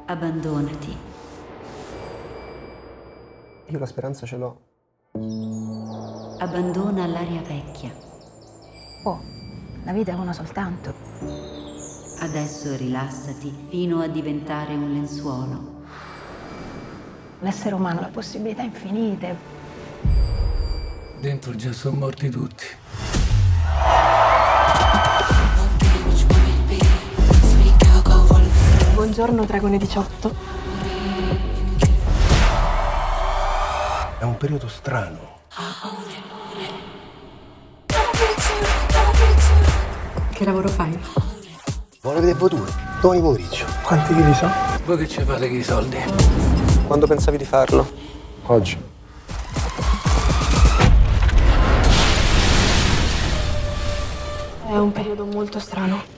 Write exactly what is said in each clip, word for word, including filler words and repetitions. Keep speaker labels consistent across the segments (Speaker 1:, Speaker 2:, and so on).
Speaker 1: Abbandonati.
Speaker 2: Io la speranza ce l'ho.
Speaker 1: Abbandona l'aria vecchia.
Speaker 3: Oh, la vita è una soltanto.
Speaker 1: Adesso rilassati fino a diventare un lenzuolo.
Speaker 3: L'essere umano ha possibilità infinite.
Speaker 4: Dentro già sono morti tutti.
Speaker 5: Buongiorno, Dragone diciotto.
Speaker 2: È un periodo strano.
Speaker 5: Che lavoro fai?
Speaker 2: Vuole vedere futuro? Domani pomeriggio.
Speaker 5: Quanti chili so?
Speaker 4: Voi che ci fate con i soldi?
Speaker 2: Quando pensavi di farlo? Oggi.
Speaker 5: È un periodo molto strano.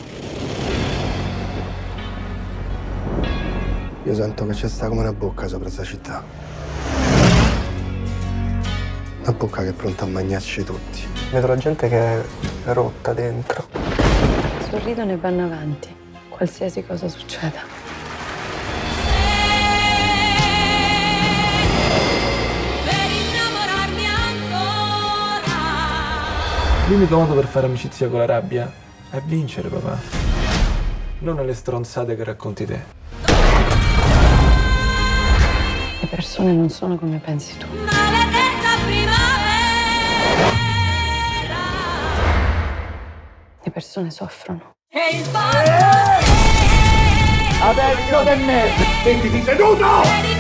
Speaker 2: Io sento che c'è sta come una bocca sopra questa città. Una bocca che è pronta a mangiarci tutti. Vedo la gente che è rotta dentro.
Speaker 5: Sorridono e vanno avanti, qualsiasi cosa succeda.
Speaker 4: L'unico modo per fare amicizia con la rabbia è vincere, papà. Non alle stronzate che racconti te.
Speaker 5: Le persone non sono come pensi tu.
Speaker 1: Maledetta primavera.
Speaker 5: Le persone soffrono.
Speaker 1: E il fatto
Speaker 4: Adesso da me! Sentiti seduto!